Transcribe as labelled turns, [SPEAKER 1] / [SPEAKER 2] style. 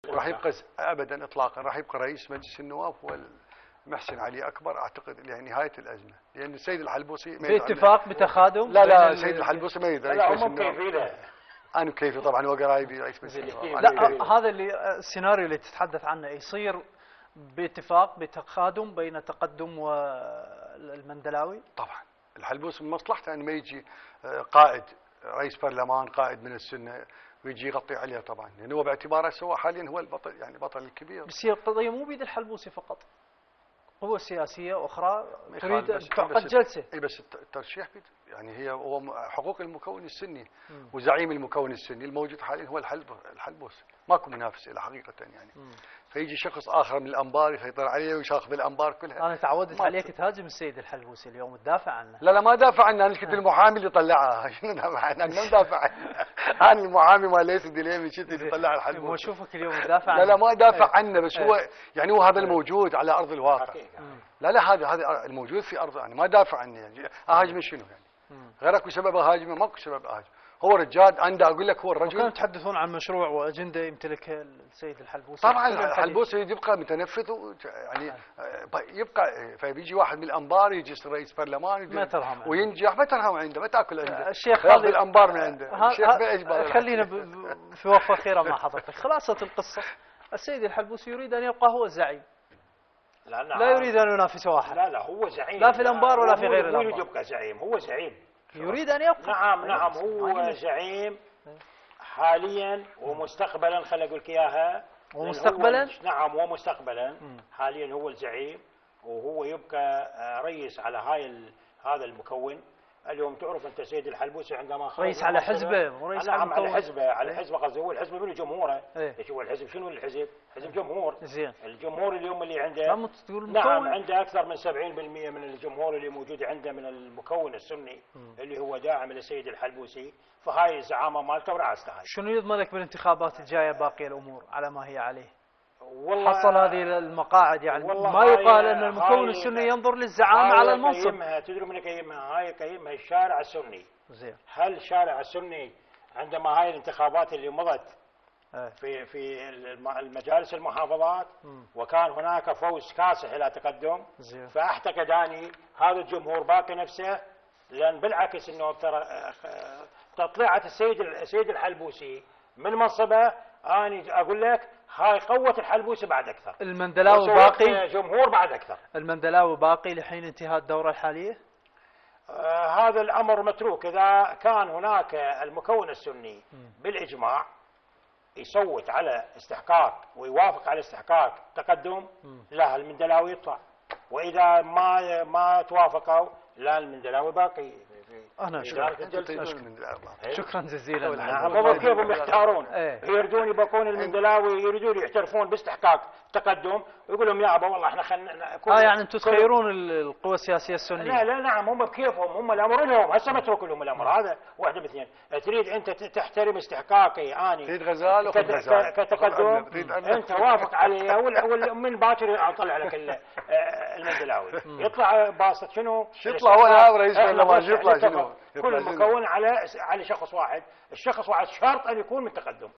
[SPEAKER 1] وراح يبقى ابدا اطلاقا راح يبقى رئيس مجلس النواب هو محسن علي اكبر اعتقد لنهايه الازمه، لان السيد الحلبوسي
[SPEAKER 2] باتفاق بتخادم.
[SPEAKER 1] لا السيد الحلبوسي ما يقدر
[SPEAKER 3] لا هم كيفينه.
[SPEAKER 1] انا كيفي طبعا وقرايبي رئيس مجلس النواب.
[SPEAKER 2] لا هذا اللي السيناريو اللي تتحدث عنه يصير باتفاق بتخادم بين تقدم والمندلاوي.
[SPEAKER 1] طبعا الحلبوسي من مصلحته ان ما يجي قائد رئيس برلمان قائد من السنه ويجي يغطي عليه طبعا، لانه هو باعتباره سوى حاليا هو البطل يعني البطل الكبير.
[SPEAKER 2] بس هي القضيه مو بيد الحلبوسي فقط، قوى سياسيه اخرى تريد ان تعقد جلسه.
[SPEAKER 1] اي بس الترشيح يعني هو حقوق المكون السني وزعيم المكون السني الموجود حاليا هو الحلبوسي، ماكو منافس له حقيقه يعني. فيجي شخص اخر من الانبار يسيطر عليه ويشاخذ الانبار كلها.
[SPEAKER 2] انا تعودت عليك تهاجم السيد الحلبوسي اليوم تدافع عنه.
[SPEAKER 1] لا ما دافع عنه، انا كنت المحامي اللي طلعها. شنو دافع عنه؟ انا ما مدافع عنه. انا المحامي مال ليس ديليمي شفت اللي طلع الحلبوسي.
[SPEAKER 2] مو اشوفك اليوم تدافع عنه.
[SPEAKER 1] لا ما دافع عنه، بس هو يعني هو هذا الموجود على ارض الواقع. لا هذا الموجود في ارض، يعني ما دافع عنه يعني اهاجمه شنو يعني؟ غير اكو سبب اهاجمه؟ ماكو سبب اهاجمه. هو رجال انا اقول لك هو الرجل.
[SPEAKER 2] كانوا يتحدثون عن مشروع واجنده يمتلكها السيد الحلبوسي.
[SPEAKER 1] طبعا الحلبوسي يبقى متنفذ يعني يبقى فبيجي واحد من الانبار يجي يصير رئيس برلمان
[SPEAKER 2] ما ترهم
[SPEAKER 1] وينجح، ما ترهم عنده، ما تاكل عنده.
[SPEAKER 2] الشيخ
[SPEAKER 1] ياخذ الانبار من عنده. الشيخ ما اجبر.
[SPEAKER 2] خلينا في وقفه اخيره مع حضرتك. خلاصه القصه السيد الحلبوسي يريد ان يبقى هو الزعيم. لا يريد ان ينافس واحد.
[SPEAKER 3] لا هو زعيم،
[SPEAKER 2] لا في الانبار ولا في غير الانبار.
[SPEAKER 3] يريد يبقى زعيم، هو زعيم
[SPEAKER 2] يريد ان يبقى.
[SPEAKER 3] نعم هو زعيم حاليا ومستقبلا. خليني اقول لك اياها.
[SPEAKER 2] ومستقبلا
[SPEAKER 3] نعم ومستقبلا. حاليا هو الزعيم وهو يبقى رئيس على هذا المكون. اليوم تعرف انت سيد الحلبوسي عندما خرج
[SPEAKER 2] رئيس على حزبه ورئيس
[SPEAKER 3] على حزبه. على حزبه قصدي هو الحزب من جمهوره. ايش هو الحزب؟ شنو الحزب؟ حزب جمهور.
[SPEAKER 2] زين.
[SPEAKER 3] الجمهور اليوم اللي عنده نعم عنده اكثر من 70% من الجمهور اللي موجود عنده من المكون السني اللي هو داعم للسيد الحلبوسي، فهاي الزعامه مالته ورعاسته هاي.
[SPEAKER 2] شنو يضمن لك بالانتخابات الجايه باقي الامور على ما هي عليه؟
[SPEAKER 3] والله
[SPEAKER 2] حصل هذه المقاعد يعني ما يقال ان المكون السني ينظر للزعامه على المنصب.
[SPEAKER 3] تدري من يقيمها؟ هاي يقيمها الشارع السني.
[SPEAKER 2] زين.
[SPEAKER 3] هل الشارع السني عندما هاي الانتخابات اللي مضت في المجالس المحافظات وكان هناك فوز كاسح الى تقدم، فاعتقد اني هذا الجمهور باقي نفسه، لان بالعكس انه ترى تطلعت السيد الحلبوسي من منصبه، اني اقول لك هاي قوة الحلبوسي بعد اكثر.
[SPEAKER 2] المندلاوي باقي
[SPEAKER 3] جمهور بعد اكثر.
[SPEAKER 2] المندلاوي باقي لحين انتهاء الدورة الحالية؟
[SPEAKER 3] هذا الامر متروك. اذا كان هناك المكون السني بالاجماع يصوت على استحقاق ويوافق على استحقاق تقدم، لا المندلاوي يطلع، واذا ما توافقوا لا المندلاوي باقي.
[SPEAKER 2] أنا شكرا جزيلا.
[SPEAKER 3] نعم كيفهم يختارون؟ يريدون يبقون المندلاوي، يريدون يعترفون باستحقاق تقدم ويقول لهم يا ابا والله احنا
[SPEAKER 2] يعني انتم تخيرون القوى السياسيه السنيه؟
[SPEAKER 3] لا نعم هم بكيفهم، هم الامر لهم هسه متروك لهم الامر هذا. واحده من اثنين، تريد انت تحترم استحقاقي اني
[SPEAKER 1] تريد غزال
[SPEAKER 3] كتقدم انت وافق عليه ومن باكر اطلع لك المندلاوي يطلع باسط شنو؟
[SPEAKER 1] يطلع هو رئيس البرلمان يطلع شنو؟
[SPEAKER 3] كل مكون على شخص واحد، الشخص واحد شرط ان يكون من تقدم.